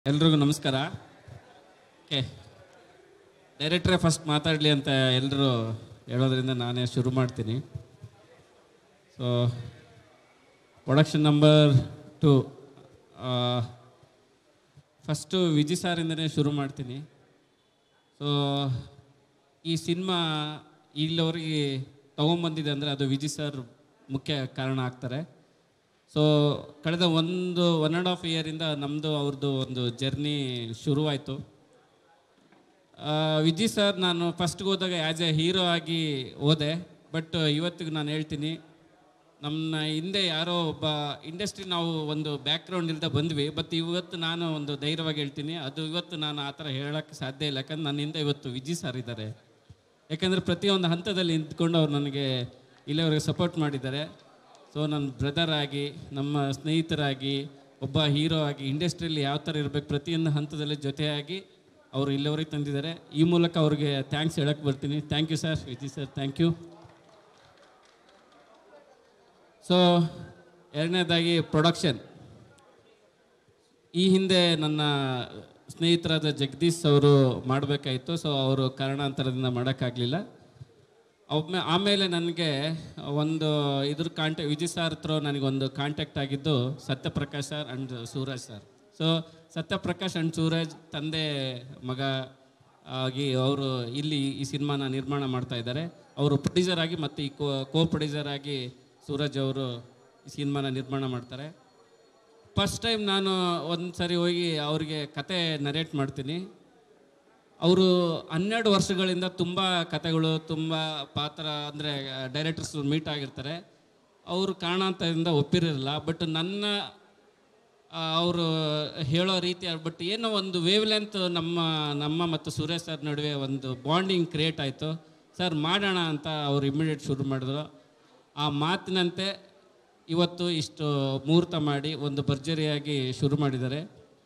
ಎಲ್ರಿಗೂ ನಮಸ್ಕಾರ. Okay, ಡೈರೆಕ್ಟ್ರೇ first ಮಾತಾಡಲಿ ಅಂತ ಎಲ್ಲರೂ ಹೇಳೋದ್ರಿಂದ ನಾನೇ ಶುರು ಮಾಡ್ತೀನಿ. So production number 2 first Viji ಸಾರಿಂದನೇ ಶುರು ಮಾಡ್ತೀನಿ. ಸೊ ಈ ಸಿನಿಮಾ ಇಲ್ಲಿವರೆಗೆ ತೊಗೊಂಬಂದಿದೆ ಅಂದರೆ ಅದು ವಿಜಿ ಸರ್ ಮುಖ್ಯ ಕಾರಣ ಆಗ್ತಾರೆ. ಸೊ ಕಳೆದ 1.5 ಇಯರಿಂದ ನಮ್ಮದು ಅವ್ರದ್ದು ಒಂದು ಜರ್ನಿ ಶುರುವಾಯಿತು. ವಿಜಿ ಸರ್ ನಾನು ಫಸ್ಟ್ಗೆ ಹೋದಾಗ ಆ್ಯಸ್ ಎ ಹೀರೋ ಆಗಿ ಹೋದೆ. ಬಟ್ ಇವತ್ತಿಗೆ ನಾನು ಹೇಳ್ತೀನಿ, ನಮ್ಮ ಹಿಂದೆ ಯಾರೋ ಒಬ್ಬ ಇಂಡಸ್ಟ್ರಿ ನಾವು ಒಂದು ಬ್ಯಾಕ್ಗ್ರೌಂಡ್ ಇಲ್ಲದೆ ಬಂದ್ವಿ. ಬಟ್ ಇವತ್ತು ನಾನು ಒಂದು ಧೈರ್ಯವಾಗಿ ಹೇಳ್ತೀನಿ, ಅದು ಇವತ್ತು ನಾನು ಆ ಥರ ಹೇಳೋಕ್ಕೆ ಸಾಧ್ಯ ಇಲ್ಲ. ಯಾಕಂದ್ರೆ ನನ್ನ ಹಿಂದೆ ಇವತ್ತು ವಿಜಿ ಸರ್ ಇದ್ದಾರೆ. ಯಾಕಂದರೆ ಪ್ರತಿಯೊಂದು ಹಂತದಲ್ಲಿ ನಿಂತ್ಕೊಂಡು ಅವ್ರು ನನಗೆ ಇಲ್ಲಿವರೆಗೆ ಸಪೋರ್ಟ್ ಮಾಡಿದ್ದಾರೆ. ಸೊ ನನ್ನ ಬ್ರದರ್ ಆಗಿ, ನಮ್ಮ ಸ್ನೇಹಿತರಾಗಿ, ಒಬ್ಬ ಹೀರೋ ಆಗಿ ಇಂಡಸ್ಟ್ರಿಯಲ್ಲಿ ಯಾವ ಥರ ಇರಬೇಕು ಪ್ರತಿಯೊಂದು ಹಂತದಲ್ಲಿ ಜೊತೆಯಾಗಿ ಅವರು ಇಲ್ಲಿವರೆಗೆ ತಂದಿದ್ದಾರೆ. ಈ ಮೂಲಕ ಅವ್ರಿಗೆ ಥ್ಯಾಂಕ್ಸ್ ಹೇಳಕ್ಕೆ ಬರ್ತೀನಿ. Thank you sir, Viji sir, thank you. So ಎರಡನೇದಾಗಿ ಪ್ರೊಡಕ್ಷನ್. ಈ ಹಿಂದೆ ನನ್ನ ಸ್ನೇಹಿತರಾದ ಜಗದೀಶ್ ಅವರು ಮಾಡಬೇಕಾಯಿತು. ಸೊ ಅವರು ಕಾರಣಾಂತರದಿಂದ ಮಾಡೋಕ್ಕಾಗಲಿಲ್ಲ. ಆಮೇಲೆ ನನಗೆ ಒಂದು ವಿಜಿ ಸರ್ ಹತ್ರ ನನಗೊಂದು ಕಾಂಟ್ಯಾಕ್ಟ್ ಆಗಿದ್ದು Satyaprakash sir and Suraj sir. So Satyaprakash and Suraj ತಂದೆ ಮಗ ಆಗಿ ಅವರು ಇಲ್ಲಿ ಈ ಸಿನಿಮಾನ ನಿರ್ಮಾಣ ಮಾಡ್ತಾ ಇದ್ದಾರೆ. ಅವರು ಪ್ರೊಡ್ಯೂಸರ್ ಆಗಿ ಮತ್ತು ಈ ಕೋ ಪ್ರೊಡ್ಯೂಸರ್ ಆಗಿ ಸೂರಜ್ ಅವರು ಈ ಸಿನಿಮಾನ ನಿರ್ಮಾಣ ಮಾಡ್ತಾರೆ. ಫಸ್ಟ್ ಟೈಮ್ ನಾನು ಒಂದು ಸರಿ ಹೋಗಿ ಅವ್ರಿಗೆ ಕತೆ ನರೇಟ್ ಮಾಡ್ತೀನಿ. ಅವರು 12 ವರ್ಷಗಳಿಂದ ತುಂಬ ಕತೆಗಳು, ತುಂಬ ಪಾತ್ರ ಅಂದರೆ ಡೈರೆಕ್ಟರ್ಸ್ ಮೀಟ್ ಆಗಿರ್ತಾರೆ. ಅವರು ಕಾರಣಾಂತರದಿಂದ ಒಪ್ಪಿರಲಿಲ್ಲ. ಬಟ್ ಅವರು ಹೇಳೋ ರೀತಿ ಬಟ್ ಏನೋ ಒಂದು ವೇವ್ ಲೆಂತ್ ನಮ್ಮ ಮತ್ತು ಸುರೇಶ್ ಸರ್ ನಡುವೆ ಒಂದು ಬಾಂಡಿಂಗ್ ಕ್ರಿಯೇಟ್ ಆಯಿತು. ಸರ್ ಮಾಡೋಣ ಅಂತ ಅವ್ರು ಇಮಿಡಿಯೇಟ್ ಶುರು ಮಾಡಿದ್ರು. ಆ ಮಾತಿನಂತೆ ಇವತ್ತು ಇಷ್ಟು ಮುಹೂರ್ತ ಮಾಡಿ ಒಂದು ಭರ್ಜರಿಯಾಗಿ ಶುರು ಮಾಡಿದ್ದಾರೆ.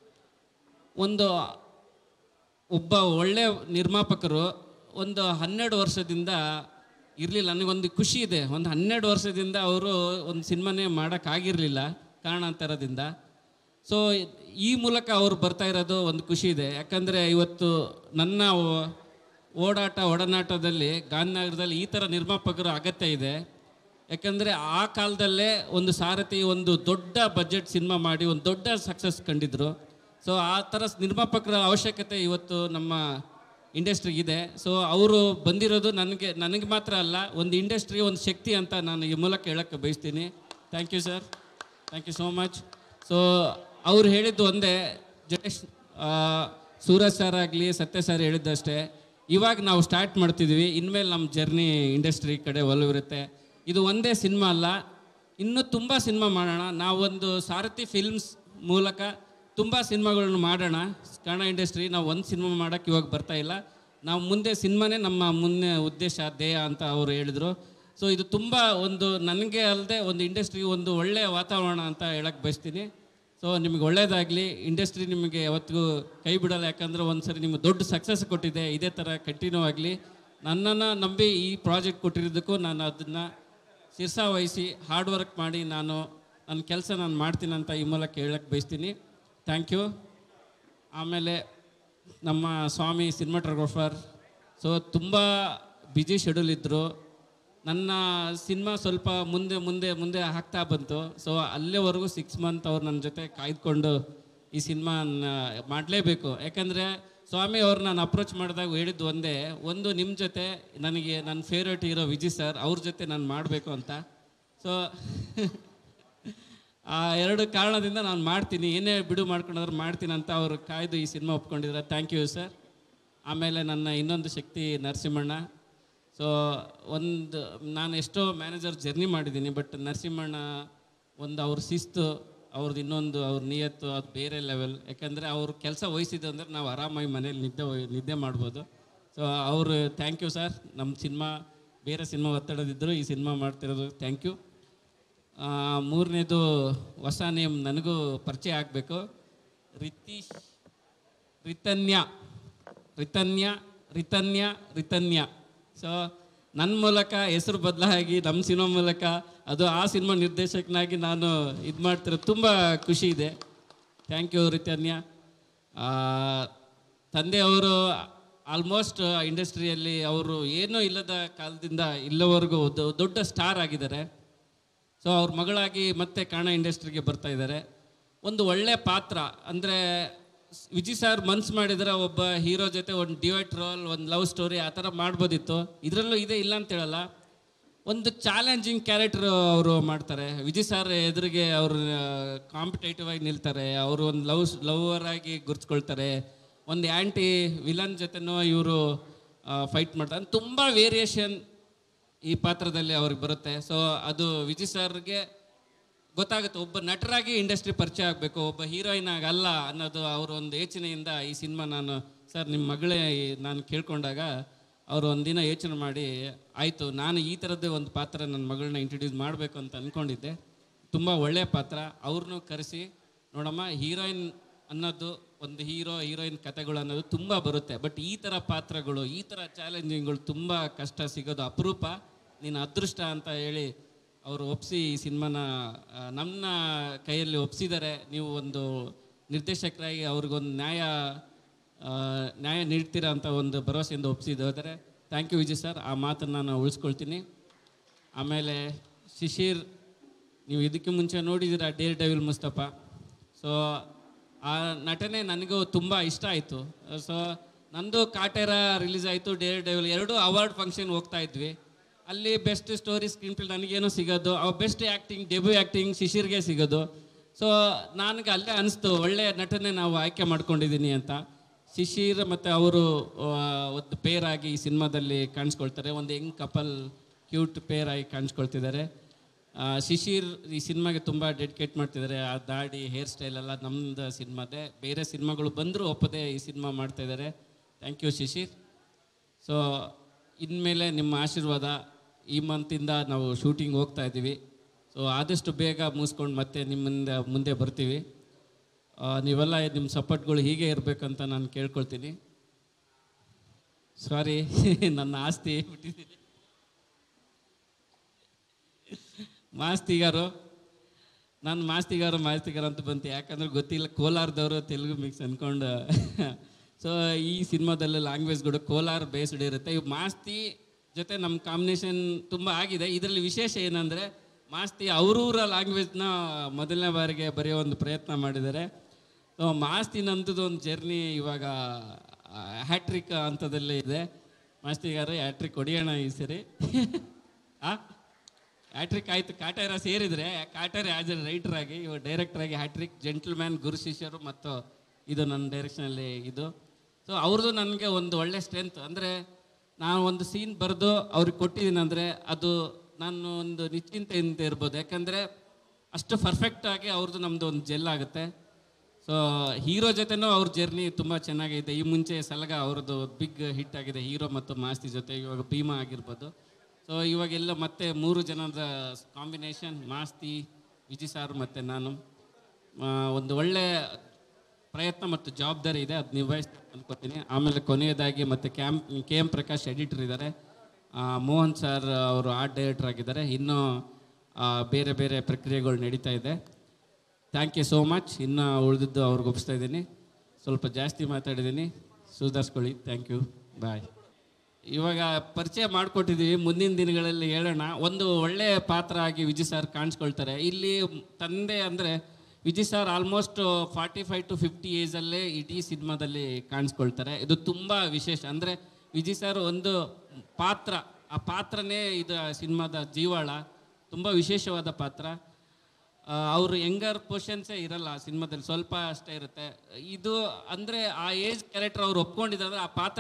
ಒಬ್ಬ ಒಳ್ಳೆಯ ನಿರ್ಮಾಪಕರು ಒಂದು 12 ವರ್ಷದಿಂದ ಇರಲಿಲ್ಲ. ನನಗೊಂದು ಖುಷಿ ಇದೆ, ಒಂದು 12 ವರ್ಷದಿಂದ ಅವರು ಒಂದು ಸಿನಿಮಾನೇ ಮಾಡೋಕ್ಕಾಗಿರಲಿಲ್ಲ ಕಾರಣಾಂತರದಿಂದ. ಸೊ ಈ ಮೂಲಕ ಅವರು ಬರ್ತಾ ಇರೋದು ಒಂದು ಖುಷಿ ಇದೆ. ಯಾಕಂದರೆ ಇವತ್ತು ನನ್ನ ಒಡನಾಟದಲ್ಲಿ ಗಾಂಧಿನಗರದಲ್ಲಿ ಈ ಥರ ನಿರ್ಮಾಪಕರು ಅಗತ್ಯ ಇದೆ. ಯಾಕಂದರೆ ಆ ಕಾಲದಲ್ಲೇ ಒಂದು ಸಾರಥಿ ಒಂದು ದೊಡ್ಡ ಬಜೆಟ್ ಸಿನಿಮಾ ಮಾಡಿ ಒಂದು ದೊಡ್ಡ ಸಕ್ಸಸ್ ಕಂಡಿದ್ರು. ಸೊ ಆ ಥರ ನಿರ್ಮಾಪಕರ ಅವಶ್ಯಕತೆ ಇವತ್ತು ನಮ್ಮ ಇಂಡಸ್ಟ್ರಿಗಿದೆ. ಸೊ ಅವರು ಬಂದಿರೋದು ನನಗೆ ಮಾತ್ರ ಅಲ್ಲ, ಒಂದು ಇಂಡಸ್ಟ್ರಿ, ಒಂದು ಶಕ್ತಿ ಅಂತ ನಾನು ಈ ಮೂಲಕ ಹೇಳೋಕ್ಕೆ ಬಯಸ್ತೀನಿ. Thank you sir, thank you so much. So ಅವ್ರು ಹೇಳಿದ್ದು ಒಂದೇ, ಸೂರಜ್ ಸರ್ ಆಗಲಿ ಸತ್ಯ ಸರ್ ಹೇಳಿದ್ದಷ್ಟೇ, ಇವಾಗ ನಾವು ಸ್ಟಾರ್ಟ್ ಮಾಡ್ತಿದ್ವಿ, ಇನ್ಮೇಲೆ ನಮ್ಮ ಜರ್ನಿ ಇಂಡಸ್ಟ್ರಿ ಕಡೆ ಒಲವಿರುತ್ತೆ. ಇದು ಒಂದೇ ಸಿನಿಮಾ ಅಲ್ಲ, ಇನ್ನೂ ತುಂಬ ಸಿನಿಮಾ ಮಾಡೋಣ. ನಾವೊಂದು ಸಾರಥಿ ಫಿಲ್ಮ್ಸ್ ಮೂಲಕ ತುಂಬ ಸಿನಿಮಾಗಳನ್ನು ಮಾಡೋಣ. ಕನ್ನಡ ಇಂಡಸ್ಟ್ರಿ ನಾವು ಒಂದು ಸಿನಿಮಾ ಮಾಡೋಕ್ಕೆ ಇವಾಗ ಬರ್ತಾಯಿಲ್ಲ. ನಾವು ಮುಂದೆ ಸಿನಿಮಾನೇ ನಮ್ಮ ಮುಂದೆ ಉದ್ದೇಶ, ಧ್ಯೇಯ ಅಂತ ಅವರು ಹೇಳಿದರು. ಸೊ ಇದು ತುಂಬ ಒಂದು ನನಗೆ ಅಲ್ಲದೆ ಒಂದು ಇಂಡಸ್ಟ್ರಿ ಒಂದು ಒಳ್ಳೆಯ ವಾತಾವರಣ ಅಂತ ಹೇಳಕ್ಕೆ ಬಯಸ್ತೀನಿ. ಸೊ ನಿಮಗೆ ಒಳ್ಳೆಯದಾಗಲಿ. ಇಂಡಸ್ಟ್ರಿ ನಿಮಗೆ ಯಾವತ್ತಿಗೂ ಕೈ ಬಿಡೋಲ್ಲ. ಯಾಕಂದರೆ ಒಂದು ಸರಿ ನಿಮಗೆ ದೊಡ್ಡ ಸಕ್ಸಸ್ ಕೊಟ್ಟಿದೆ, ಇದೇ ಥರ ಕಂಟಿನ್ಯೂ ಆಗಲಿ. ನನ್ನನ್ನು ನಂಬಿ ಈ ಪ್ರಾಜೆಕ್ಟ್ ಕೊಟ್ಟಿರೋದಕ್ಕೂ ನಾನು ಅದನ್ನು ಶಿರ್ಸಾವಹಿಸಿ ಹಾರ್ಡ್ ವರ್ಕ್ ಮಾಡಿ ನನ್ನ ಕೆಲಸ ನಾನು ಮಾಡ್ತೀನಿ ಅಂತ ಈ ಮೂಲಕ ಹೇಳಕ್ಕೆ ಬಯಸ್ತೀನಿ. Thank you. ಆಮೇಲೆ ನಮ್ಮ ಸ್ವಾಮಿ ಸಿನಿಮಾಟೋಗ್ರಾಫರ್. ಸೊ ತುಂಬ ಬ್ಯುಸಿ ಶೆಡ್ಯೂಲ್ ಇದ್ದರು. ನನ್ನ ಸಿನಿಮಾ ಸ್ವಲ್ಪ ಮುಂದೆ ಆಗ್ತಾ ಬಂತು. ಸೊ ಅಲ್ಲಿವರೆಗೂ 6 ಮಂತ್ ಅವ್ರು ನನ್ನ ಜೊತೆ ಕಾಯ್ದುಕೊಂಡು ಈ ಸಿನಿಮಾ ಮಾಡಲೇಬೇಕು. ಯಾಕಂದರೆ ಸ್ವಾಮಿ ಅವ್ರು ನಾನು ಅಪ್ರೋಚ್ ಮಾಡಿದಾಗ ಹೇಳಿದ್ದು ಒಂದು ನಿಮ್ಮ ಜೊತೆ ನನಗೆ ನನ್ನ ಫೇವ್ರೇಟ್ ಹೀರೋ ವಿಜಿ ಸರ್, ಅವ್ರ ಜೊತೆ ನಾನು ಮಾಡಬೇಕು ಅಂತ. ಸೊ ಆ 2 ಕಾರಣದಿಂದ ನಾನು ಮಾಡ್ತೀನಿ, ಏನೇ ಬಿಡು ಮಾಡ್ಕೊಂಡ್ರೆ ಮಾಡ್ತೀನಿ ಅಂತ ಅವರು ಕಾಯ್ದು ಈ ಸಿನಿಮಾ ಒಪ್ಕೊಂಡಿದ್ದಾರೆ. Thank you sir. ಆಮೇಲೆ ನನ್ನ ಇನ್ನೊಂದು ಶಕ್ತಿ ನರಸಿಂಹಣ್ಣ. ಸೊ ನಾನು ಎಷ್ಟೋ ಮ್ಯಾನೇಜರ್ ಜರ್ನಿ ಮಾಡಿದ್ದೀನಿ, ಬಟ್ ನರಸಿಂಹಣ್ಣ ಅವ್ರ ಶಿಸ್ತು, ಅವ್ರ ನಿಯತ್ತು ಅದು ಬೇರೆ ಲೆವೆಲ್. ಯಾಕಂದರೆ ಅವ್ರ ಕೆಲಸ ವಹಿಸಿದ್ದು ಅಂದರೆ ನಾವು ಆರಾಮಾಗಿ ಮನೇಲಿ ನಿದ್ದೆ ಮಾಡ್ಬೋದು. ಸೊ ಅವರು ಥ್ಯಾಂಕ್ ಯು ಸರ್. ನಮ್ಮ ಸಿನಿಮಾ ಬೇರೆ ಸಿನಿಮಾ ಒತ್ತಡದಿದ್ದರು, ಈ ಸಿನಿಮಾ ಮಾಡ್ತಿರೋದು ಥ್ಯಾಂಕ್ ಯು. ಮೂರನೇದು ಹೊಸ ನೇಮ್ ನನಗೂ ಪರಿಚಯ ಆಗಬೇಕು, ರಿತನ್ಯ. ಸೊ ನನ್ನ ಮೂಲಕ ಹೆಸರು ಬದಲಾಗಿ ನಮ್ಮ ಸಿನಿಮಾ ಮೂಲಕ ಅದು ಆ ಸಿನಿಮಾ ನಿರ್ದೇಶಕನಾಗಿ ನಾನು ಇದು ಮಾಡ್ತಿರೋದು ತುಂಬ ಖುಷಿ ಇದೆ. Thank you Ritanya. ತಂದೆಯವರು ಆಲ್ಮೋಸ್ಟ್ ಇಂಡಸ್ಟ್ರಿಯಲ್ಲಿ ಅವರು ಏನೂ ಇಲ್ಲದ ಕಾಲದಿಂದ ಇಲ್ಲವರೆಗೂ ದೊಡ್ಡ ಸ್ಟಾರ್ ಆಗಿದ್ದಾರೆ. ಸೊ ಅವ್ರ ಮಗಳಾಗಿ ಮತ್ತೆ ಕನ್ನಡ ಇಂಡಸ್ಟ್ರಿಗೆ ಬರ್ತಾ ಇದ್ದಾರೆ. ಒಂದು ಒಳ್ಳೆ ಪಾತ್ರ ಅಂದರೆ ವಿಜಯ್ ಸರ್ ಮನ್ಸು ಮಾಡಿದರೆ ಒಬ್ಬ ಹೀರೋ ಜೊತೆ ಒಂದು ಡಿವೈಟ್ ರೋಲ್, ಒಂದು ಲವ್ ಸ್ಟೋರಿ ಆ ಥರ ಮಾಡ್ಬೋದಿತ್ತು. ಇದರಲ್ಲೂ ಇದೆ, ಇಲ್ಲ ಅಂತ ಹೇಳಲ್ಲ. ಒಂದು ಚಾಲೆಂಜಿಂಗ್ ಕ್ಯಾರೆಕ್ಟರ್ ಅವರು ಮಾಡ್ತಾರೆ. ವಿಜಯ್ ಸರ್ ಎದುರಿಗೆ ಅವರು ಕಾಂಪಿಟೇಟಿವ್ ಆಗಿ ನಿಲ್ತಾರೆ. ಅವರು ಒಂದು ಲವರ್ ಆಗಿ ಗುರ್ಸ್ಕೊಳ್ತಾರೆ. ಒಂದು ಆ್ಯಂಟಿ ವಿಲನ್ ಜೊತೆನೂ ಇವರು ಫೈಟ್ ಮಾಡ್ತಾರೆ. ತುಂಬ ವೇರಿಯೇಷನ್ ಈ ಪಾತ್ರದಲ್ಲಿ ಅವ್ರಿಗೆ ಬರುತ್ತೆ. ಸೊ ಅದು ವಿಜಯ್ ಸರ್ಗೆ ಗೊತ್ತಾಗುತ್ತೆ, ಒಬ್ಬ ನಟರಾಗಿ ಇಂಡಸ್ಟ್ರಿ ಪರಿಚಯ ಆಗಬೇಕು, ಒಬ್ಬ ಹೀರೋಯಿನ್ ಆಗಲ್ಲ ಅನ್ನೋದು ಅವರ ಒಂದು ಯೋಚನೆಯಿಂದ ಈ ಸಿನಿಮಾ ಸರ್ ನಿಮ್ಮ ಮಗಳೇ ನಾನು ಕೇಳ್ಕೊಂಡಾಗ ಅವರು ಒಂದಿನ ಯೋಚನೆ ಮಾಡಿ ಆಯಿತು, ನಾನು ಈ ಥರದ್ದೇ ಒಂದು ಪಾತ್ರ ನನ್ನ ಮಗಳನ್ನ ಇಂಟ್ರೊಡ್ಯೂಸ್ ಮಾಡಬೇಕು ಅಂತ ಅಂದ್ಕೊಂಡಿದ್ದೆ. ತುಂಬ ಒಳ್ಳೆಯ ಪಾತ್ರ. ಅವ್ರನ್ನೂ ಕರೆಸಿ ನೋಡಮ್ಮ, ಹೀರೋಯಿನ್ ಅನ್ನೋದು ಒಂದು ಹೀರೋಯಿನ್ ಕತೆಗಳು ಅನ್ನೋದು ತುಂಬ ಬರುತ್ತೆ. ಬಟ್ ಈ ಥರ ಪಾತ್ರಗಳು, ಈ ಥರ ಚಾಲೆಂಜಿಂಗ್ಗಳು ತುಂಬ ಕಷ್ಟ ಸಿಗೋದು ಅಪರೂಪ. ನೀನು ಅದೃಷ್ಟ ಅಂತ ಹೇಳಿ ಅವರು ಒಪ್ಪಿಸಿ ಈ ಸಿನಿಮಾನ ನಮ್ಮ ಕೈಯಲ್ಲಿ ಒಪ್ಪಿಸಿದ್ದಾರೆ. ನೀವು ಒಂದು ನಿರ್ದೇಶಕರಾಗಿ ಅವ್ರಿಗೊಂದು ನ್ಯಾಯ ನೀಡ್ತೀರಾ ಅಂತ ಒಂದು ಭರವಸೆಯಿಂದ ಒಪ್ಪಿಸಿದ್ದಾರೆ. Thank you Vijay sir. ಆ ಮಾತನ್ನು ನಾನು ಉಳಿಸ್ಕೊಳ್ತೀನಿ. ಆಮೇಲೆ ಶಿಶಿರ್, ನೀವು ಇದಕ್ಕೆ ಮುಂಚೆ ನೋಡಿದ್ದೀರಾ ಡೇರ್ ಡೆವಿಲ್ ಮುಸ್ತಫ. ಸೊ ಆ ನಟನೆ ನನಗೂ ತುಂಬ ಇಷ್ಟ ಆಯಿತು. ಸೊ ನಂದು ಕಾಟೇರ ರಿಲೀಸ್ ಆಯಿತು, ಡೇರ್ ಡೆವಿಲ್ ಎರಡೂ ಅವಾರ್ಡ್ ಫಂಕ್ಷನ್ ಹೋಗ್ತಾ ಇದ್ವಿ. ಅಲ್ಲಿ ಬೆಸ್ಟ್ ಸ್ಟೋರಿ ಸ್ಕ್ರೀನ್ ಪ್ಲೇ ನನಗೇನೋ ಸಿಗೋದು, ಬೆಸ್ಟ್ ಆ್ಯಕ್ಟಿಂಗ್ ಡೆಬ್ಯೂ ಆ್ಯಕ್ಟಿಂಗ್ ಶಿಶಿರ್ಗೆ ಸಿಗೋದು. ಸೊ ನನಗೆ ಅಲ್ಲೇ ಅನಿಸ್ತು, ಒಳ್ಳೆಯ ನಟನೆ ನಾವು ಆಯ್ಕೆ ಮಾಡ್ಕೊಂಡಿದ್ದೀನಿ ಅಂತ. ಶಿಶಿರ್ ಮತ್ತು ಅವರು ಒಂದು ಪೇರ್ ಆಗಿ ಈ ಸಿನಿಮಾದಲ್ಲಿ ಕಾಣಿಸ್ಕೊಳ್ತಾರೆ. ಒಂದು ಯಂಗ್ ಕಪಲ್ ಕ್ಯೂಟ್ ಪೇರ್ ಆಗಿ ಕಾಣಿಸ್ಕೊಳ್ತಿದ್ದಾರೆ. ಶಿಶಿರ್ ಈ ಸಿನಿಮಾಗೆ ತುಂಬ ಡೆಡಿಕೇಟ್ ಮಾಡ್ತಿದ್ದಾರೆ. ಆ ದಾಡಿ, ಹೇರ್ ಸ್ಟೈಲ್ ಎಲ್ಲ ನಮ್ಮದು ಸಿನಿಮಾದೇ. ಬೇರೆ ಸಿನಿಮಾಗಳು ಬಂದರೂ ಒಪ್ಪದೆ ಈ ಸಿನಿಮಾ ಮಾಡ್ತಾಯಿದ್ದಾರೆ. Thank you Shishir. ಸೊ ಇನ್ಮೇಲೆ ನಿಮ್ಮ ಆಶೀರ್ವಾದ. ಈ ಮಂತಿಂದ ನಾವು ಶೂಟಿಂಗ್ ಹೋಗ್ತಾ ಇದ್ದೀವಿ. ಸೊ ಆದಷ್ಟು ಬೇಗ ಮುಗಿಸ್ಕೊಂಡು ಮತ್ತೆ ನಿಮ್ಮಿಂದ ಮುಂದೆ ಬರ್ತೀವಿ. ನೀವೆಲ್ಲ ನಿಮ್ಮ ಸಪೋರ್ಟ್ಗಳು ಹೀಗೆ ಇರಬೇಕಂತ ನಾನು ಕೇಳ್ಕೊಳ್ತೀನಿ. ಸಾರಿ, ನನ್ನ ಆಸ್ತಿ ಬಿಟ್ಟಿದ್ದೀನಿ. ನಾನು ಮಾಸ್ತಿಗಾರು ಅಂತ ಬಂತು, ಯಾಕಂದ್ರೆ ಗೊತ್ತಿಲ್ಲ, ಕೋಲಾರದವರು ತೆಲುಗು ಮಿಕ್ಸ್ ಅಂದ್ಕೊಂಡು. ಸೊ ಈ ಸಿನಿಮಾದಲ್ಲಿ ಲ್ಯಾಂಗ್ವೇಜ್ಗಳು ಕೋಲಾರ ಬೇಸ್ಡ್ ಇರುತ್ತೆ. ಇವು ಮಾಸ್ತಿ ಜೊತೆ ನಮ್ಮ ಕಾಂಬಿನೇಷನ್ ತುಂಬ ಆಗಿದೆ. ಇದರಲ್ಲಿ ವಿಶೇಷ ಏನಂದರೆ ಮಾಸ್ತಿ ಅವರೂರ ಲ್ಯಾಂಗ್ವೇಜ್ನ ಮೊದಲನೇ ಬಾರಿಗೆ ಬರೆಯೋ ಒಂದು ಪ್ರಯತ್ನ ಮಾಡಿದ್ದಾರೆ. ಸೊ ಮಾಸ್ತಿ ನಂದು ಒಂದು ಜರ್ನಿ ಇವಾಗ ಹ್ಯಾಟ್ರಿಕ್ ಹಂತದಲ್ಲೇ ಇದೆ. ಮಾಸ್ತಿಗಾರು ಹ್ಯಾಟ್ರಿಕ್ ಹೊಡಿಯೋಣ ಈ ಸರಿ. ಹ್ಯಾಟ್ರಿಕ್ ಆಯಿತು, ಕಾಟೇರ ಸೇರಿದರೆ ಕಾಟೇರ ಆ್ಯಸ್ ಎ ರೈಟರ್ ಆಗಿ, ಇವಾಗ ಡೈರೆಕ್ಟರ್ ಆಗಿ ಹ್ಯಾಟ್ರಿಕ್, ಜೆಂಟಲ್ಮ್ಯಾನ್, ಗುರು ಶಿಷ್ಯರು ಮತ್ತು ಇದು ನನ್ನ ಡೈರೆಕ್ಷನಲ್ಲಿ ಇದು. ಸೊ ಅವ್ರದ್ದು ನನಗೆ ಒಂದು ಒಳ್ಳೆ ಸ್ಟ್ರೆಂತ್. ಅಂದರೆ ನಾನು ಒಂದು ಸೀನ್ ಬರೆದು ಅವ್ರಿಗೆ ಕೊಟ್ಟಿದ್ದೀನಿ ಅಂದರೆ ಅದು ನಾನು ಒಂದು ನಿಶ್ಚಿಂತೆಯಿಂದ ಇರ್ಬೋದು. ಯಾಕಂದರೆ ಅಷ್ಟು ಪರ್ಫೆಕ್ಟಾಗಿ ಅವ್ರದ್ದು ನಮ್ಮದು ಒಂದು ಜೆಲ್ ಆಗುತ್ತೆ. ಸೊ ಹೀರೋ ಜೊತೆನೂ ಅವ್ರ ಜರ್ನಿ ತುಂಬ ಚೆನ್ನಾಗಿದೆ. ಈ ಮುಂಚೆ ಸಲಗ ಅವ್ರದ್ದು ಬಿಗ್ ಹಿಟ್ ಆಗಿದೆ ಹೀರೋ ಮತ್ತು ಮಾಸ್ತಿ ಜೊತೆ. ಇವಾಗ ಭೀಮಾ ಆಗಿರ್ಬೋದು. ಸೊ ಇವಾಗೆಲ್ಲ ಮತ್ತೆ 3 ಜನದ ಕಾಂಬಿನೇಷನ್, ಮಾಸ್ತಿ, ವಿಜಯ್ ಸಾರ್ ಮತ್ತು ನಾನು. ಒಂದು ಒಳ್ಳೆ ಪ್ರಯತ್ನ ಮತ್ತು ಜವಾಬ್ದಾರಿ ಇದೆ, ಅದು ನಿಭಾಯಿಸ್ತಾ ಅಂದ್ಕೊತೀನಿ. ಆಮೇಲೆ ಕೊನೆಯದಾಗಿ ಮತ್ತು KM ಪ್ರಕಾಶ್ ಎಡಿಟರ್ ಇದ್ದಾರೆ, ಮೋಹನ್ ಸರ್ ಅವರು ಆರ್ಟ್ ಡೈರೆಕ್ಟರ್ ಆಗಿದ್ದಾರೆ. ಇನ್ನೂ ಬೇರೆ ಬೇರೆ ಪ್ರಕ್ರಿಯೆಗಳು ನಡೀತಾ ಇದೆ. Thank you so much. ಇನ್ನೂ ಉಳಿದಿದ್ದು ಅವ್ರಿಗೆ ಒಪ್ಪಿಸ್ತಾ ಇದ್ದೀನಿ. ಸ್ವಲ್ಪ ಜಾಸ್ತಿ ಮಾತಾಡಿದ್ದೀನಿ, ಸುಧಾರಿಸ್ಕೊಳ್ಳಿ. ಥ್ಯಾಂಕ್ ಯು, ಬಾಯ್. ಇವಾಗ ಪರಿಚಯ ಮಾಡಿಕೊಟ್ಟಿದ್ದೀವಿ, ಮುಂದಿನ ದಿನಗಳಲ್ಲಿ ಹೇಳೋಣ. ಒಂದು ಒಳ್ಳೆಯ ಪಾತ್ರ ಆಗಿ ವಿಜಯ್ ಸರ್ ಕಾಣಿಸ್ಕೊಳ್ತಾರೆ ಇಲ್ಲಿ. ತಂದೆ ಅಂದರೆ ವಿಜಯ್ ಸರ್ ಆಲ್ಮೋಸ್ಟ್ 45 to 50 ಏಜಲ್ಲೇ ಇಡೀ ಸಿನಿಮಾದಲ್ಲಿ ಕಾಣಿಸ್ಕೊಳ್ತಾರೆ. ಇದು ತುಂಬ ವಿಶೇಷ. ಅಂದರೆ ವಿಜಯ್ ಸರ್ ಒಂದು ಪಾತ್ರ, ಆ ಪಾತ್ರನೇ ಇದು ಸಿನಿಮಾದ ಜೀವಾಳ. ತುಂಬ ವಿಶೇಷವಾದ ಪಾತ್ರ. ಅವರು ಯಂಗರ್ ಪೋರ್ಷನ್ಸೇ ಇರಲ್ಲ ಸಿನಿಮಾದಲ್ಲಿ, ಸ್ವಲ್ಪ ಅಷ್ಟೇ ಇರುತ್ತೆ. ಇದು ಅಂದರೆ ಆ ಏಜ್ ಕ್ಯಾರೆಕ್ಟರ್ ಅವ್ರು ಒಪ್ಕೊಂಡಿದ್ದಾರೆ, ಆ ಪಾತ್ರ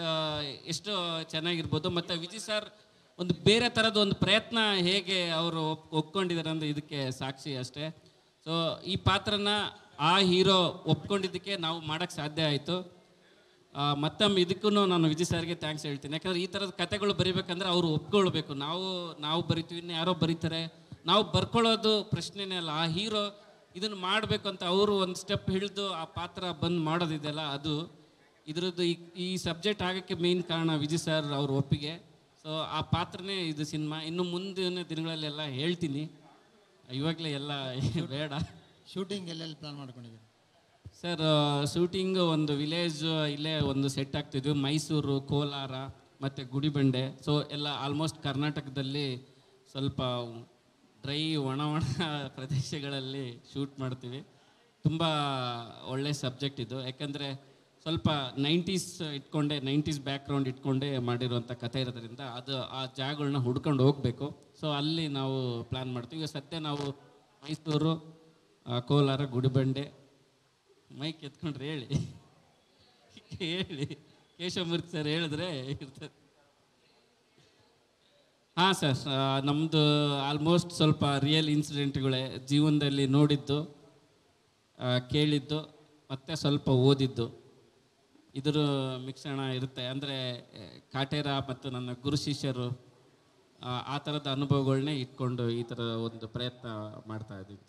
ಎಷ್ಟು ಚೆನ್ನಾಗಿರ್ಬೋದು. ಮತ್ತು ವಿಜಯ್ ಸರ್ ಒಂದು ಬೇರೆ ಥರದ ಒಂದು ಪ್ರಯತ್ನ ಹೇಗೆ ಅವರು ಒಪ್ಕೊಂಡಿದ್ದಾರೆ ಅಂದರೆ ಇದಕ್ಕೆ ಸಾಕ್ಷಿ ಅಷ್ಟೇ. ಸೊ ಈ ಪಾತ್ರನ ಆ ಹೀರೋ ಒಪ್ಕೊಂಡಿದ್ದಕ್ಕೆ ನಾವು ಮಾಡೋಕ್ಕೆ ಸಾಧ್ಯ ಆಯಿತು. ಮತ್ತೊಮ್ಮೆ ಇದಕ್ಕೂ ನಾನು ವಿಜಯ್ ಸರ್ಗೆ ಥ್ಯಾಂಕ್ಸ್ ಹೇಳ್ತೀನಿ. ಯಾಕಂದರೆ ಈ ಥರದ ಕತೆಗಳು ಬರಿಬೇಕಂದ್ರೆ ಅವರು ಒಪ್ಕೊಳ್ಬೇಕು. ನಾವು ಬರಿತೀವಿ, ಇನ್ನು ಯಾರೋ ಬರೀತಾರೆ, ನಾವು ಬರ್ಕೊಳ್ಳೋದು ಪ್ರಶ್ನೆನೇ ಅಲ್ಲ. ಆ ಹೀರೋ ಇದನ್ನು ಮಾಡಬೇಕು ಅಂತ ಅವರು ಒಂದು ಸ್ಟೆಪ್ ಹಿಡಿದು ಆ ಪಾತ್ರ ಬಂದು ಮಾಡೋದಿದೆಯಲ್ಲ, ಅದು ಇದರದ್ದು ಈ ಸಬ್ಜೆಕ್ಟ್ ಆಗೋಕ್ಕೆ ಮೇಯ್ನ್ ಕಾರಣ ವಿಜಯ್ ಸರ್ ಅವ್ರ ಒಪ್ಪಿಗೆ. ಸೊ ಆ ಪಾತ್ರನೇ ಇದು ಸಿನಿಮಾ. ಇನ್ನು ಮುಂದಿನ ದಿನಗಳಲ್ಲೆಲ್ಲ ಹೇಳ್ತೀನಿ, ಇವಾಗಲೇ ಎಲ್ಲ ಬೇಡ. ಶೂಟಿಂಗ್ ಎಲ್ಲೆಲ್ಲಿ ಪ್ಲಾನ್ ಮಾಡ್ಕೊಂಡಿದ್ದೀವಿ ಸರ್ ಶೂಟಿಂಗ್ ಒಂದು ವಿಲೇಜ್ ಇಲ್ಲೇ ಒಂದು ಸೆಟ್ ಆಗ್ತಿದ್ವಿ, ಮೈಸೂರು, ಕೋಲಾರ ಮತ್ತು ಗುಡಿಬಂಡೆ. ಸೊ ಎಲ್ಲ ಆಲ್ಮೋಸ್ಟ್ ಕರ್ನಾಟಕದಲ್ಲಿ ಸ್ವಲ್ಪ ಡ್ರೈ ಒಣ ಪ್ರದೇಶಗಳಲ್ಲಿ ಶೂಟ್ ಮಾಡ್ತೀವಿ. ತುಂಬ ಒಳ್ಳೆ ಸಬ್ಜೆಕ್ಟ್ ಇದು, ಯಾಕಂದರೆ ಸ್ವಲ್ಪ 90s ಇಟ್ಕೊಂಡೆ, 90s ಬ್ಯಾಕ್ಗ್ರೌಂಡ್ ಇಟ್ಕೊಂಡೇ ಮಾಡಿರುವಂಥ ಕಥೆ ಇರೋದ್ರಿಂದ ಅದು ಆ ಜಾಗಗಳನ್ನ ಹುಡ್ಕೊಂಡು ಹೋಗಬೇಕು. ಸೊ ಅಲ್ಲಿ ನಾವು ಪ್ಲ್ಯಾನ್ ಮಾಡ್ತೀವಿ. ಸದ್ಯ ನಾವು ಮೈಸೂರು, ಕೋಲಾರ, ಗುಡಿಬಂಡೆ. ಮೈಕ್ ಎತ್ಕೊಂಡ್ರೆ ಹೇಳಿ ಹೇಳಿ ಕೇಶವಮೂರ್ತಿ ಸರ್ ಹೇಳಿದ್ರೆ ಇರ್ತದೆ. ಹಾಂ ಸರ್, ನಮ್ಮದು ಆಲ್ಮೋಸ್ಟ್ ಸ್ವಲ್ಪ ರಿಯಲ್ ಇನ್ಸಿಡೆಂಟ್ಗಳೇ, ಜೀವನದಲ್ಲಿ ನೋಡಿದ್ದು, ಕೇಳಿದ್ದು ಮತ್ತು ಸ್ವಲ್ಪ ಓದಿದ್ದು, ಇದರ ಮಿಶ್ರಣ ಇರುತ್ತೆ. ಅಂದರೆ ಕಾಟೇರ ಮತ್ತು ನನ್ನ ಗುರು ಶಿಷ್ಯರು ಆ ಥರದ ಅನುಭವಗಳನ್ನೇ ಇಟ್ಕೊಂಡು ಈ ಥರ ಒಂದು ಪ್ರಯತ್ನ ಮಾಡ್ತಾ ಇದ್ದೀವಿ.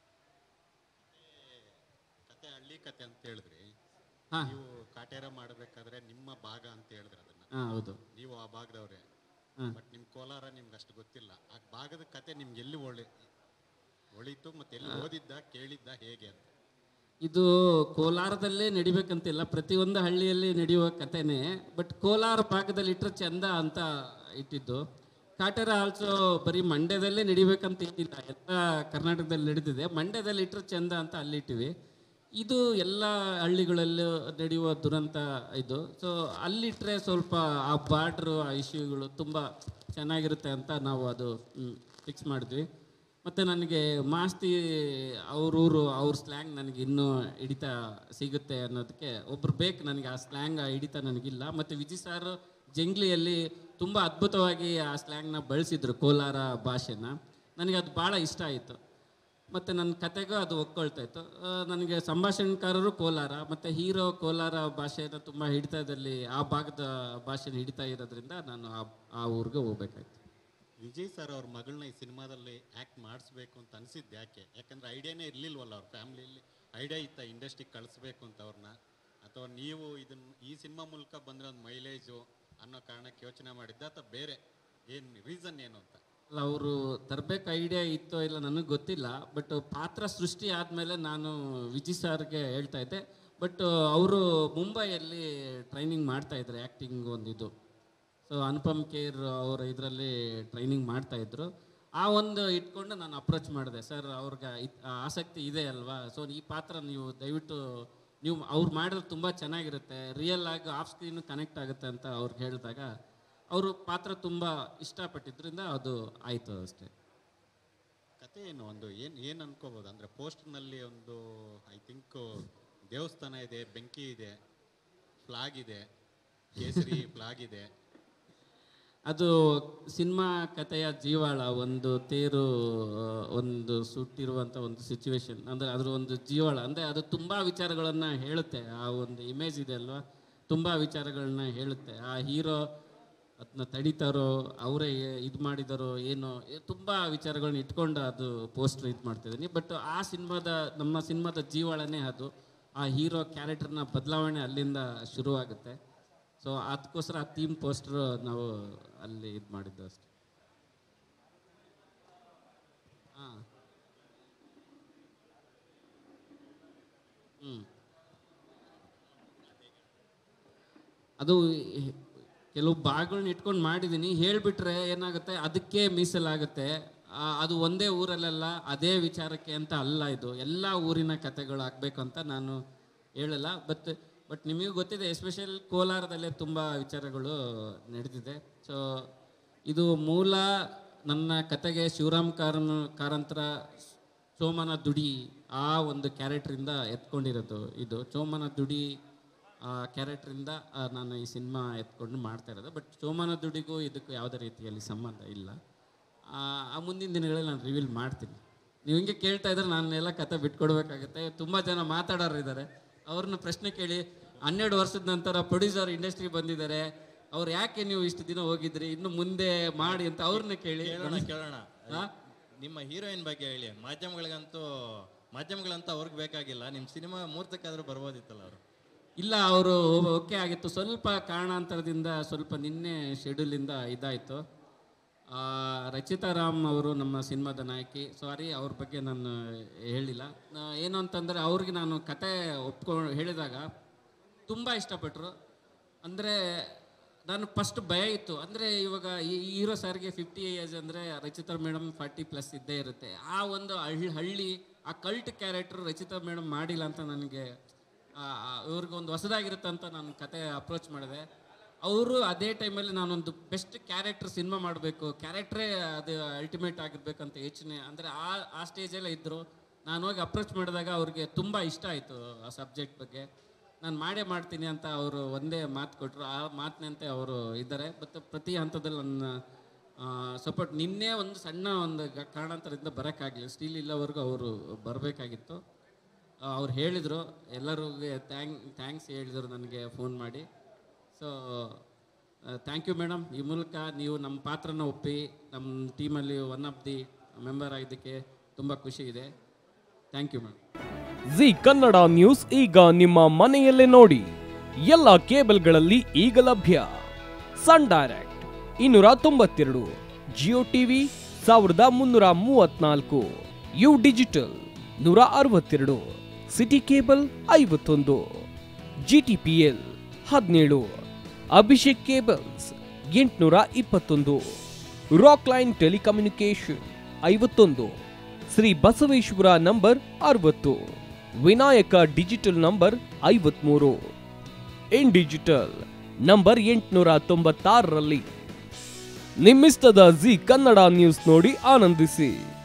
ಕತೆ ಹಳ್ಳಿ ಕತೆ ಅಂತ ಹೇಳಿದ್ರಿ. ಹಾಂ, ನೀವು ಕಾಟೇರ ಮಾಡಬೇಕಾದ್ರೆ ನಿಮ್ಮ ಭಾಗ ಅಂತ ಹೇಳಿದ್ರಿ ಅದನ್ನ. ಹಾಂ ಹೌದು, ನೀವು ಆ ಭಾಗದವ್ರೆ. ಬಟ್ ನಿಮ್ಮ ಕೋಲಾರ ನಿಮ್ಗೆ ಅಷ್ಟು ಗೊತ್ತಿಲ್ಲ. ಆ ಭಾಗದ ಕತೆ ನಿಮ್ಗೆ ಎಲ್ಲಿ ಒಳಿತು ಮತ್ತೆ ಎಲ್ಲಿ ಓದಿದ್ದ ಕೇಳಿದ್ದ ಹೇಗೆ ಅಂತ? ಇದು ಕೋಲಾರದಲ್ಲೇ ನಡಿಬೇಕಂತಿಲ್ಲ, ಪ್ರತಿಯೊಂದು ಹಳ್ಳಿಯಲ್ಲಿ ನಡೆಯುವ ಕಥೆನೇ. ಬಟ್ ಕೋಲಾರ ಭಾಗದಲ್ಲಿ ಇಟ್ಟರೆ ಚಂದ ಅಂತ ಇಟ್ಟಿದ್ದು. ಕಾಟೇರ ಆಲ್ಸೋ ಬರೀ ಮಂಡ್ಯದಲ್ಲೇ ನಡಿಬೇಕಂತ ಏನಿಲ್ಲ, ಎಲ್ಲ ಕರ್ನಾಟಕದಲ್ಲಿ ನಡೀತಿದೆ. ಮಂಡ್ಯದಲ್ಲಿ ಇಟ್ಟರೆ ಚಂದ ಅಂತ ಅಲ್ಲಿಟ್ಟಿವಿ. ಇದು ಎಲ್ಲ ಹಳ್ಳಿಗಳಲ್ಲೂ ನಡೆಯುವ ದುರಂತ ಇದು. ಸೊ ಅಲ್ಲಿಟ್ಟರೆ ಸ್ವಲ್ಪ ಆ ಬಾರ್ಡ್ರು, ಆ ಇಶ್ಯೂಗಳು ತುಂಬ ಚೆನ್ನಾಗಿರುತ್ತೆ ಅಂತ ನಾವು ಅದು ಫಿಕ್ಸ್ ಮಾಡಿದ್ವಿ. ಮತ್ತು ನನಗೆ ಮಾಸ್ತಿ ಅವ್ರೂರು, ಅವ್ರ ಸ್ಲ್ಯಾಂಗ್ ನನಗೆ ಇನ್ನೂ ಹಿಡಿತ ಸಿಗುತ್ತೆ ಅನ್ನೋದಕ್ಕೆ ಒಬ್ರು ಬೇಕು ನನಗೆ. ಆ ಸ್ಲ್ಯಾಂಗ್ ಹಿಡಿತ ನನಗಿಲ್ಲ. ಮತ್ತು ವಿಜಯ್ ಸಾರು ಜಂಗ್ಲಿಯಲ್ಲಿ ತುಂಬ ಅದ್ಭುತವಾಗಿ ಆ ಸ್ಲ್ಯಾಂಗ್ನ ಬಳಸಿದ್ರು, ಕೋಲಾರ ಭಾಷೆನ. ನನಗೆ ಅದು ಭಾಳ ಇಷ್ಟ ಆಯಿತು. ಮತ್ತು ನನ್ನ ಕತೆಗೂ ಅದು ಒಕ್ಕೊಳ್ತಾ ಇತ್ತು. ನನಗೆ ಸಂಭಾಷಣೆಕಾರರು ಕೋಲಾರ ಮತ್ತು ಹೀರೋ ಕೋಲಾರ ಭಾಷೆನ ತುಂಬ ಹಿಡಿತದಲ್ಲಿ, ಆ ಭಾಗದ ಭಾಷೆನ ಹಿಡಿತಾ ಇರೋದ್ರಿಂದ ನಾನು ಆ ಊರಿಗೆ ಹೋಗ್ಬೇಕಾಯ್ತು. ವಿಜಯ್ ಸರ್ ಅವ್ರ ಮಗಳನ್ನ ಈ ಸಿನಿಮಾದಲ್ಲಿ ಆ್ಯಕ್ಟ್ ಮಾಡಿಸ್ಬೇಕು ಅಂತ ಅನಿಸಿದ್ದು ಯಾಕೆ? ಯಾಕಂದರೆ ಐಡಿಯಾನೇ ಇರಲಿಲ್ವಲ್ಲ ಅವ್ರ ಫ್ಯಾಮಿಲಿಯಲ್ಲಿ. ಐಡಿಯಾ ಇತ್ತ ಇಂಡಸ್ಟ್ರಿಗೆ ಕಳಿಸ್ಬೇಕು ಅಂತ ಅವ್ರನ್ನ, ಅಥವಾ ನೀವು ಈ ಸಿನಿಮಾ ಮೂಲಕ ಬಂದರೆ ಒಂದು ಮೈಲೇಜು ಅನ್ನೋ ಕಾರಣಕ್ಕೆ ಯೋಚನೆ ಮಾಡಿದ್ದ, ಅಥವಾ ಬೇರೆ ಏನು ರೀಸನ್ ಏನು ಅಂತ? ಅಲ್ಲ, ಅವರು ತರಬೇಕು ಐಡಿಯಾ ಇತ್ತೋ ಇಲ್ಲ ನನಗೆ ಗೊತ್ತಿಲ್ಲ. ಬಟ್ ಪಾತ್ರ ಸೃಷ್ಟಿ ಆದಮೇಲೆ ನಾನು ವಿಜಯ್ ಸರ್ಗೆ ಹೇಳ್ತಾ ಇದ್ದೆ. ಬಟ್ ಅವರು ಮುಂಬೈಯಲ್ಲಿ ಟ್ರೈನಿಂಗ್ ಮಾಡ್ತಾಯಿದ್ರು, ಆ್ಯಕ್ಟಿಂಗ್ ಒಂದಿದು. ಸೊ ಅನುಪಮ್ ಖೇರ್ ಅವರ ಇದರಲ್ಲಿ ಟ್ರೈನಿಂಗ್ ಮಾಡ್ತಾಯಿದ್ರು. ಆ ಒಂದು ಇಟ್ಕೊಂಡು ನಾನು ಅಪ್ರೋಚ್ ಮಾಡಿದೆ. ಸರ್ ಅವ್ರಿಗೆ ಆಸಕ್ತಿ ಇದೆ ಅಲ್ವಾ, ಸೊ ಈ ಪಾತ್ರ ನೀವು ದಯವಿಟ್ಟು ಅವ್ರು ಮಾಡಿದ್ರೆ ತುಂಬ ಚೆನ್ನಾಗಿರುತ್ತೆ, ರಿಯಲ್ ಆಗಿ ಆಫ್ ಸ್ಕ್ರೀನು ಕನೆಕ್ಟ್ ಆಗುತ್ತೆ ಅಂತ ಅವ್ರಿಗೆ ಹೇಳಿದಾಗ ಅವರು ಪಾತ್ರ ತುಂಬ ಇಷ್ಟಪಟ್ಟಿದ್ದರಿಂದ ಅದು ಆಯಿತು ಅಷ್ಟೇ. ಕತೆ ಏನು ಏನು ಅನ್ಕೋಬೋದು ಅಂದರೆ, ಪೋಸ್ಟರ್ನಲ್ಲಿ ಒಂದು ಐ ಥಿಂಕ್ ದೇವಸ್ಥಾನ ಇದೆ, ಬೆಂಕಿ ಇದೆ, ಫ್ಲಾಗ್ ಇದೆ, ಕೇಸರಿ ಫ್ಲಾಗ್ ಇದೆ. ಅದು ಸಿನಿಮಾ ಕಥೆಯ ಜೀವಾಳ. ಒಂದು ತೇರು, ಒಂದು ಸುಟ್ಟಿರುವಂಥ ಒಂದು ಸಿಚುವೇಶನ್, ಅಂದರೆ ಅದರ ಒಂದು ಜೀವಾಳ. ಅಂದರೆ ಅದು ತುಂಬ ವಿಚಾರಗಳನ್ನು ಹೇಳುತ್ತೆ. ಆ ಒಂದು ಇಮೇಜ್ ಇದೆ ಅಲ್ವಾ, ತುಂಬ ವಿಚಾರಗಳನ್ನ ಹೇಳುತ್ತೆ. ಆ ಹೀರೋ ಅದನ್ನ ತಡೀತಾರೋ, ಅವರೇ ಇದು ಮಾಡಿದಾರೋ ಏನೋ, ತುಂಬ ವಿಚಾರಗಳನ್ನ ಇಟ್ಕೊಂಡು ಅದು ಪೋಸ್ಟರ್ ಇದು ಮಾಡ್ತಿದ್ದೀನಿ. ಬಟ್ ಆ ನಮ್ಮ ಸಿನಿಮಾದ ಜೀವಾಳನೇ ಅದು. ಆ ಹೀರೋ ಕ್ಯಾರೆಕ್ಟರ್ನ ಬದಲಾವಣೆ ಅಲ್ಲಿಂದ ಶುರುವಾಗುತ್ತೆ. ಸೊ ಅದಕ್ಕೋಸ್ಕರ ಆ ಥೀಮ್ ಪೋಸ್ಟರ್ ನಾವು ಅಲ್ಲಿ ಇದು ಮಾಡಿದ್ದು ಅಷ್ಟೆ. ಹಾಂ, ಅದು ಕೆಲವು ಭಾಗಗಳನ್ನ ಇಟ್ಕೊಂಡು ಮಾಡಿದ್ದೀನಿ. ಹೇಳಿಬಿಟ್ರೆ ಏನಾಗುತ್ತೆ, ಅದಕ್ಕೆ ಮೀಸಲಾಗುತ್ತೆ. ಅದು ಒಂದೇ ಊರಲ್ಲೆಲ್ಲ ಅದೇ ವಿಚಾರಕ್ಕೆ ಅಂತ ಅಲ್ಲ, ಇದು ಎಲ್ಲ ಊರಿನ ಕಥೆಗಳು ಆಗಬೇಕು ಅಂತ ನಾನು ಹೇಳಲ್ಲ. ಬಟ್ ನಿಮಗೆ ಗೊತ್ತಿದೆ, ಎಸ್ಪೆಷಲ್ ಕೋಲಾರದಲ್ಲೇ ತುಂಬ ವಿಚಾರಗಳು ನಡೆದಿದೆ. ಸೊ ಇದು ಮೂಲ ನನ್ನ ಕತೆಗೆ ಶಿವರಾಮ್ ಕಾರಂತರ ಚೋಮನ ದುಡಿ ಆ ಒಂದು ಕ್ಯಾರೆಕ್ಟ್ರಿಂದ ಎತ್ಕೊಂಡಿರೋದು. ಇದು ಚೋಮನ ದುಡಿ ಕ್ಯಾರೆಕ್ಟ್ರಿಂದ ನಾನು ಈ ಸಿನಿಮಾ ಎತ್ಕೊಂಡು ಮಾಡ್ತಾ ಇರೋದು. ಬಟ್ ಚೋಮನ ದುಡಿಗೂ ಇದಕ್ಕೂ ಯಾವುದೇ ರೀತಿಯಲ್ಲಿ ಸಂಬಂಧ ಇಲ್ಲ. ಆ ಮುಂದಿನ ದಿನಗಳಲ್ಲಿ ನಾನು ರಿವೀಲ್ ಮಾಡ್ತೀನಿ. ನೀವು ಹಿಂಗೆ ಕೇಳ್ತಾ ಇದ್ರೆ ನಾನೆಲ್ಲ ಕತೆ ಬಿಟ್ಕೊಡ್ಬೇಕಾಗತ್ತೆ. ತುಂಬ ಜನ ಮಾತಾಡೋರು ಇದ್ದಾರೆ, ಅವ್ರನ್ನ ಪ್ರಶ್ನೆ ಕೇಳಿ. 12 ವರ್ಷದ ನಂತರ ಪ್ರೊಡ್ಯೂಸರ್ ಇಂಡಸ್ಟ್ರಿ ಬಂದಿದ್ದಾರೆ, ಅವ್ರು ಯಾಕೆ ನೀವು ಇಷ್ಟು ದಿನ ಹೋಗಿದ್ರಿ, ಇನ್ನು ಮುಂದೆ ಮಾಡಿ ಅಂತ ಅವ್ರನ್ನ ಕೇಳಿ. ಕೇಳೋಣ. ನಿಮ್ಮ ಹೀರೋಯಿನ್ ಬಗ್ಗೆ ಹೇಳಿ. ಮಾಧ್ಯಮಗಳಂತೂ ಅವ್ರಿಗೆ ಬೇಕಾಗಿಲ್ಲ, ನಿಮ್ಮ ಸಿನಿಮಾ ಮುಹೂರ್ತಕ್ಕಾದ್ರೂ ಬರ್ಬೋದಿತ್ತಲ್ಲ ಅವರು. ಇಲ್ಲ, ಅವರು ಓಕೆ ಆಗಿತ್ತು. ಸ್ವಲ್ಪ ಕಾರಣಾಂತರದಿಂದ ಸ್ವಲ್ಪ ನಿನ್ನೆ ಶೆಡ್ಯೂಲಿಂದ ಇದಾಯಿತು. ರಚಿತಾ ರಾಮ್ ಅವರು ನಮ್ಮ ಸಿನಿಮಾದ ನಾಯಕಿ. ಸಾರಿ, ಅವ್ರ ಬಗ್ಗೆ ನಾನು ಹೇಳಿಲ್ಲ. ಏನು ಅಂತಂದರೆ ಅವ್ರಿಗೆ ನಾನು ಕತೆ ಹೇಳಿದಾಗ ತುಂಬ ಇಷ್ಟಪಟ್ಟರು. ಅಂದರೆ ನಾನು ಫಸ್ಟ್ ಭಯ ಇತ್ತು. ಅಂದರೆ ಇವಾಗ ಈ ಹೀರೋ ಸರ್ಗೆ 50 ಏಜ್ ಅಂದರೆ ರಚಿತಾ ಮೇಡಮ್ 40+ ಇದ್ದೇ ಇರುತ್ತೆ. ಆ ಒಂದು ಹಳ್ಳಿ ಆ ಕಲ್ಟ್ ಕ್ಯಾರೆಕ್ಟ್ರು ರಚಿತಾ ಮೇಡಮ್ ಮಾಡಿಲ್ಲ ಅಂತ ನನಗೆ ಇವ್ರಿಗೊಂದು ಹೊಸದಾಗಿರುತ್ತೆ ಅಂತ ನಾನು ಕತೆ ಅಪ್ರೋಚ್ ಮಾಡಿದೆ. ಅವರು ಅದೇ ಟೈಮಲ್ಲಿ ನಾನೊಂದು ಬೆಸ್ಟ್ ಕ್ಯಾರೆಕ್ಟರ್ ಸಿನಿಮಾ ಮಾಡಬೇಕು, ಕ್ಯಾರೆಕ್ಟ್ರೇ ಅದು ಅಲ್ಟಿಮೇಟ್ ಆಗಿರ್ಬೇಕಂತ ಯೋಚನೆ, ಅಂದರೆ ಆ ಸ್ಟೇಜಲ್ಲೇ ಇದ್ದರು. ನಾನು ಹೋಗಿ ಅಪ್ರೋಚ್ ಮಾಡಿದಾಗ ಅವ್ರಿಗೆ ತುಂಬ ಇಷ್ಟ ಆಯಿತು ಆ ಸಬ್ಜೆಕ್ಟ್ ಬಗ್ಗೆ. ನಾನು ಮಾಡೇ ಮಾಡ್ತೀನಿ ಅಂತ ಅವರು ಒಂದೇ ಮಾತು ಕೊಟ್ಟರು. ಆ ಮಾತಿನಂತೆ ಅವರು ಇದ್ದಾರೆ. ಮತ್ತು ಪ್ರತಿ ಹಂತದಲ್ಲಿ ನನ್ನ ಸಪೋರ್ಟ್. ನಿನ್ನೆ ಒಂದು ಸಣ್ಣ ಒಂದು ಕಾರಣಾಂತರದಿಂದ ಬರೋಕ್ಕಾಗಲಿಲ್ಲ, ಸ್ಟಿಲ್ ಇಲ್ಲವರೆಗೂ ಅವರು ಬರಬೇಕಾಗಿತ್ತು. ಅವ್ರು ಹೇಳಿದರು, ಎಲ್ಲರಿಗೂ ಥ್ಯಾಂಕ್ಸ್ ಹೇಳಿದರು ನನಗೆ ಫೋನ್ ಮಾಡಿ. So thank you madam. ಈ ಮೂಲಕ ನೀವು ನಮ್ಮ ಪಾತ್ರನ ಒಪ್ಪಿ ನಮ್ಮ ಟೀಮಲ್ಲಿ ಒನ್ ಆಫ್ ದಿ ಮೆಂಬರ್ ಆಗಿದ್ದಕ್ಕೆ ತುಂಬ ಖುಷಿ ಇದೆ. Thank you madam. Zee Kannada news ಈಗ ನಿಮ್ಮ ಮನೆಯಲ್ಲೇ ನೋಡಿ. ಎಲ್ಲ ಕೇಬಲ್ಗಳಲ್ಲಿ ಈಗ ಲಭ್ಯ. Sun Direct 292, Jio TV 1334, U digital 162, SITI cable 51, GTPL 17, Abhishek cables 821, Rock Line telecommunication 51, Shri Basaveshwara number 60, Vinayaka digital number 53, in digital number 896ರಲ್ಲಿ. ನಿಮ್ಮಿಸ್ತದ ಜಿ ಕನ್ನಡ ನ್ಯೂಸ್ ನೋಡಿ ಆನಂದಿಸಿ.